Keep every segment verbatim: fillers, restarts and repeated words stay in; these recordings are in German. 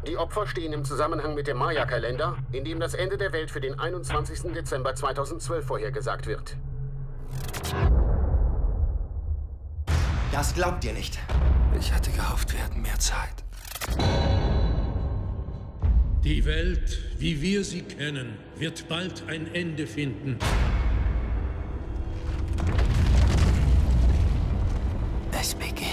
Die Opfer stehen im Zusammenhang mit dem Maya-Kalender, in dem das Ende der Welt für den einundzwanzigsten Dezember zweitausendzwölf vorhergesagt wird. Das glaubt ihr nicht. Ich hatte gehofft, wir hätten mehr Zeit. Die Welt, wie wir sie kennen, wird bald ein Ende finden. Es beginnt.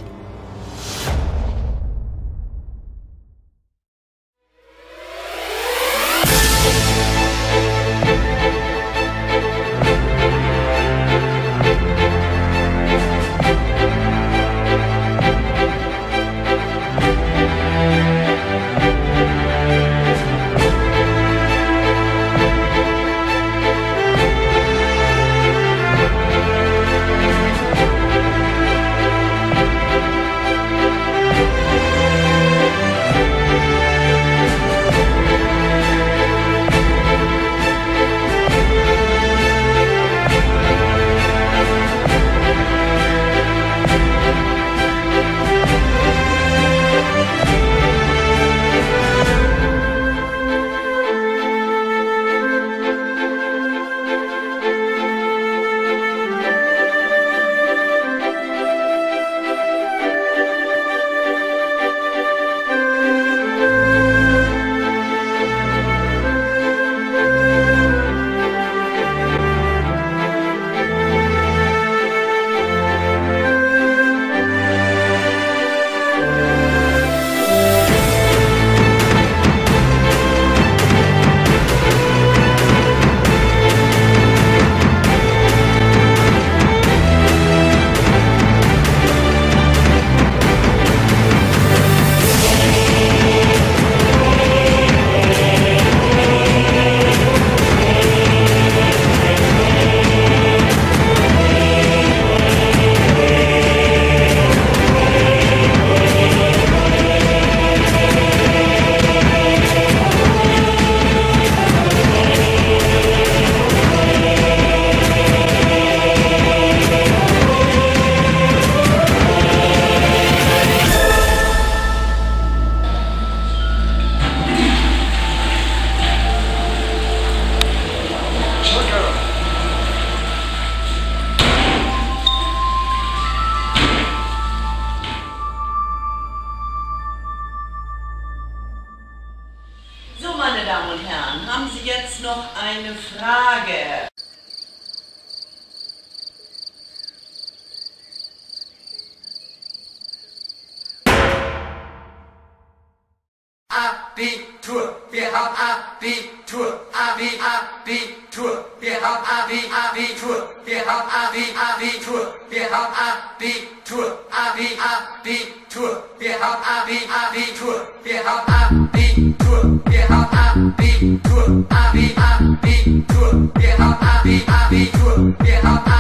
Meine Damen und Herren, haben Sie jetzt noch eine Frage? Abitur, wir haben Abitur, Abi, Abitur, wir haben Abi, Abitur, wir haben Abi, Abitur, wir haben Abitur, Abi, Abitur, wir haben Abi, Abitur, wir haben Abitur, wir haben Abitur, Abi, Abitur, wir haben Abi, Abitur, wir haben